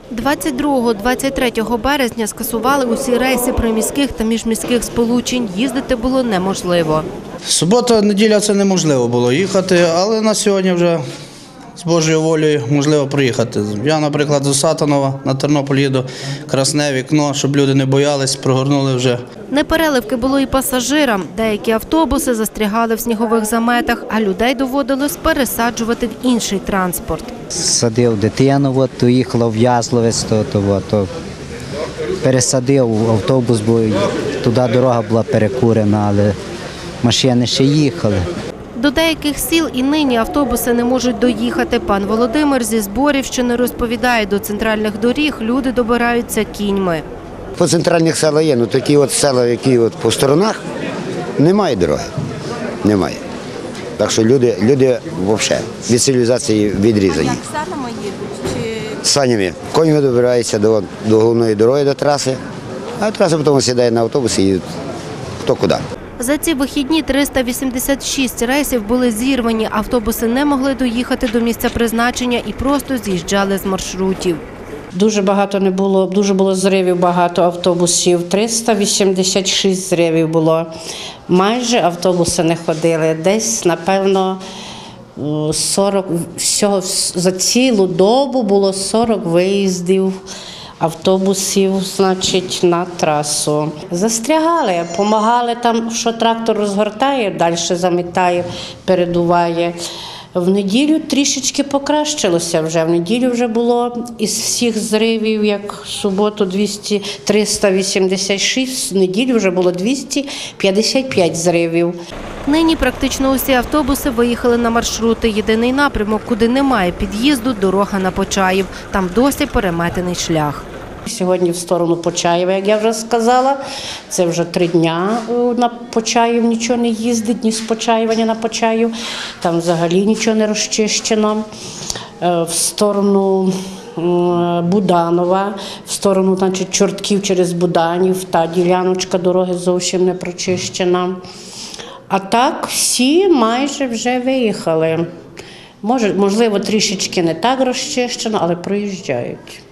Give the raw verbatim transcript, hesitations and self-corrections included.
двадцять другого - двадцять третього березня скасували усі рейси приміських та міжміських сполучень. Їздити було неможливо. Субота, неділя – це неможливо було їхати, але на сьогодні вже з Божою волею можливо приїхати. Я, наприклад, з Сатанова на Тернопіль їду, красне вікно, щоб люди не боялись, прогорнули вже. Непереливки було і пасажирам. Деякі автобуси застрягали в снігових заметах, а людей доводилось пересаджувати в інший транспорт. Садив дитину, от, то їхала в Язловець, то, то, от, то пересадив автобус, бо туди дорога була перекурена, але машини ще їхали. До деяких сіл і нині автобуси не можуть доїхати. Пан Володимир зі Зборівщини розповідає, до центральних доріг люди добираються кіньми. По центральних селах є, ну такі от села, які от по сторонах, немає дороги, немає. Так що люди, люди взагалі від цивілізації відрізані. А як санами їдуть? Чи... Санями. Коні добираються до, до головної дороги, до траси, а траса потім сідає на автобус і їдуть хто куди. За ці вихідні триста вісімдесят шість рейсів були зірвані. Автобуси не могли доїхати до місця призначення і просто з'їжджали з маршрутів. Дуже багато не було, дуже було зривів, багато автобусів. триста вісімдесят шість зривів було. Майже автобуси не ходили. Десь, напевно, сорок, всього, за цілу добу було сорок виїздів автобусів, значить, на трасу. Застрягали, допомагали там, що трактор розгортає, далі замітає, передуває. В неділю трішечки покращилося вже. В неділю вже було із всіх зривів, як в суботу двісті, триста вісімдесят шість, в неділю вже було двісті п'ятдесят п'ять зривів. Нині практично усі автобуси виїхали на маршрути. Єдиний напрямок, куди немає під'їзду – дорога на Почаїв. Там досі переметений шлях. Сьогодні в сторону Почаєва, як я вже сказала, це вже три дня на Почаїв нічого не їздить, ні з Почаєва, ні на Почаїв. Там взагалі нічого не розчищено. В сторону Буданова, в сторону, значить, Чортків через Буданів, та діляночка дороги зовсім не прочищена. А так всі майже вже виїхали. Може, можливо, трішечки не так розчищено, але проїжджають.